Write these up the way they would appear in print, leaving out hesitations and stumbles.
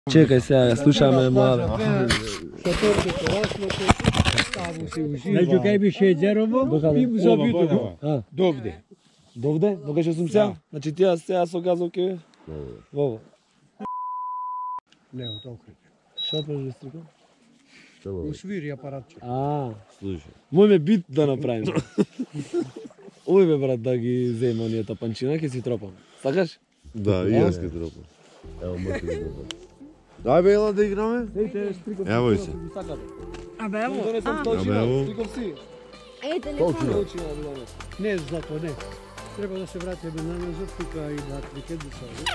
Čekaj se, slušaj me malo. Među kaj bi še džerovo, bi zabito. Dovde. Dovde? Dokaj še sam se? Znači ti ja sam kazao ke? Ovo. Ne, od okreće. Šta praviš striko? Usviri aparatče. Слушай. Мой ме бит да направим. Ој бе брат да ги зема оние тапанчина, ќе си тропам. Сакаш? Да, и јас ќе тропам. Ево, можете да тропам. Дај бе, ела да играме. Ево и се. Абе, ево. Абе, ево. Стриков си. Толчина. Ne, zlato, ne. Treba da se vratimo na Zrtika i da Trikedu sad.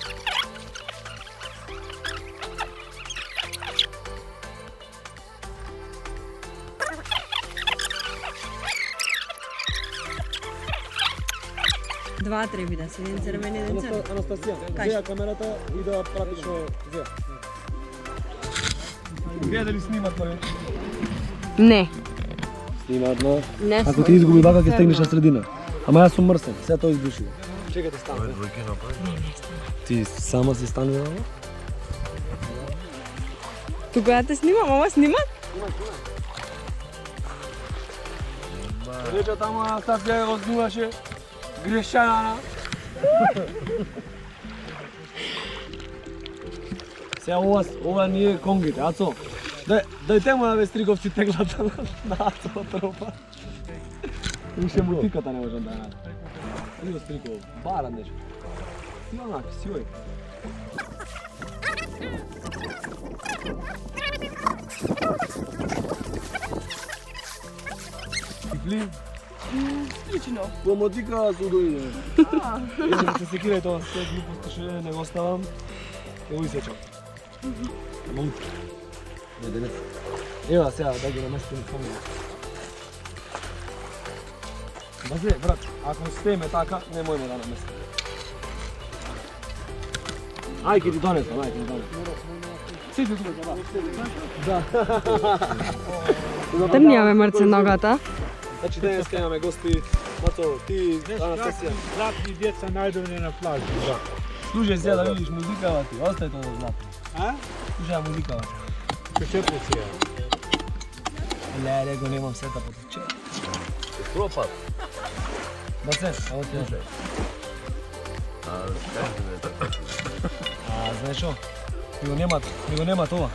Два треба да се един црвен, един црвен. Анастасија, зеја камерата и да практично зеја. Гледа дали снимат ме? Не. Снимат, но... Не Ако ти изгуби бака, ќе стегнеш на средина. Ама јас сум мрсен, се тоа избуши. Чекате стане. Ти сама си станува? Тука да те снимам, ама снимат? Рече тама Анастасија го снимаше грешана. Сега ова не е конгите, Ацо. Дајте му да ве стриковци теглата на Ацо тропа. Уште мутиката не можам да ја најдам. Ио стриков, бара нешто. Си онак, си ој. Типли? Лично. Помотика со дојде. Јас ќе се секирај тоа, се глупости што не го оставам. Ќе го исечам. Ама утре. Не, денес. Ева сега да ги наместим камера. Базе, брат, ако стеме така, немојме да наместим. Ај ќе ти донесам, ај ќе ти донесам. Сите тука, да. Трнјаве Марце ногата. Значи денес ќе имаме гости. Мацо, ти, Анастасија. Zlatni djeca najdovne na plaži. Слушај сега да видиш музикава ти, остај тоа злато. A? Слушај музикава. Če počeja? Ле, го немам сета по че. Пропад. Да се, ево ти слушај. Знаеш шо? Ми го нема тоа.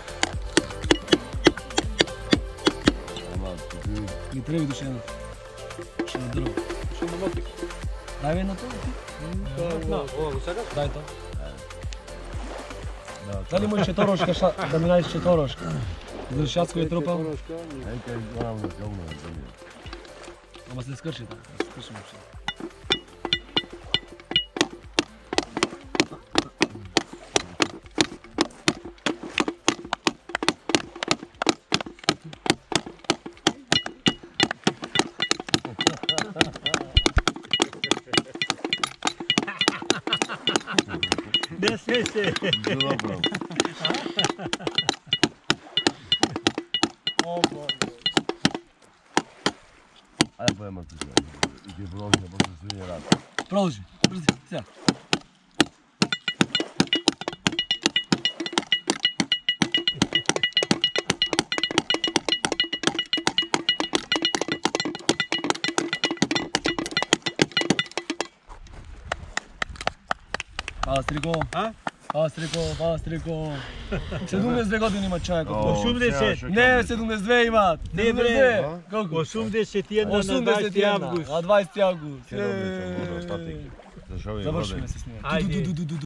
Ми треба душе едно. Што на дрво. Što na motik? Дај ми едно тоа ти. Ova go sakaš? Дај тоа. Дали може четорошка, да ми најдеш четорошка? За шацко е тропал. Нека изгорам на кълна. Ама се скрши така, се скрши вообще. Ne se. Dobro. Ајде поема ти сега. И ќе продолжиме после свиње рад. Продолжи, брзи, сега. Пала Стрико. A? Пала Стрико. 72 години има човек. 80. Не, 72 имат. Не, бре. Колку? 81 na 20. 81 август. на 20 август. Ќе робим што може остатик. Зашо ви Завршиме се с неја. Ајде.